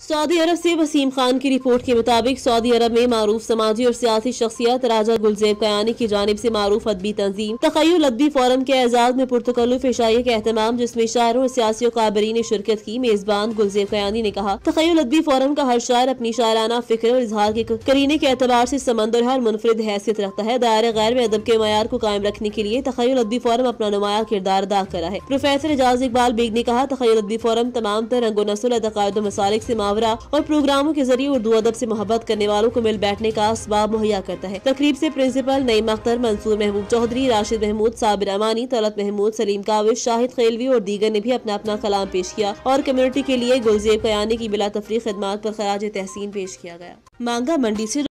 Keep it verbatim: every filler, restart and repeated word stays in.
Saudi अरब से वसीम खान की report के मुताबिक सऊदी अरब में मारूफ समाजी और सियासी शख्सियत राजा गुलजेब कयानी की जानिब से मारूफ अदबी तंजीम तखय्युल अदबी फोरम के एजाज में पुरतकल्लुफ इशाइये का एहतमाम, जिसमें शायरों और सियासी काबरीन ने शिरकत की। मेजबान गुलजेब कयानी ने कहा, तखय्युल अदबी फोरम का हर शायर अपनी शायराना फिक्र और इजहार के करीने के एतबार से समंदर हर मुनफरिद हैसियत रखता है। दायरे गैर में अदब के मयार को कायम रखने के लिए तखय्युल अदबी फोरम अपना नुमाया किरदार अदा कर रहा है। प्रोफेसर एजाज इकबाल बेग ने कहा, तखय्युल अदबी फोरम तमाम तर रंगो नस्ल अकायद मसालिक से मावरा और प्रोग्रामों के जरिए उर्दू अदब से मोहब्बत करने वालों को मिल बैठने का असबाब मुहैया करता है। तकरीब से प्रिंसिपल नईम अख्तर, मंसूर महमूद चौधरी, राशिद महमूद, साबिर अमानी, तलत महमूद, सलीम काविश, शाहिद खेलवी और दीगर ने भी अपना अपना कलाम पेश किया और कम्युनिटी के लिए गुलजेब कयानी की बिला तफरीक खिदमात पर खराज तहसीन पेश किया गया। मांगा मंडी से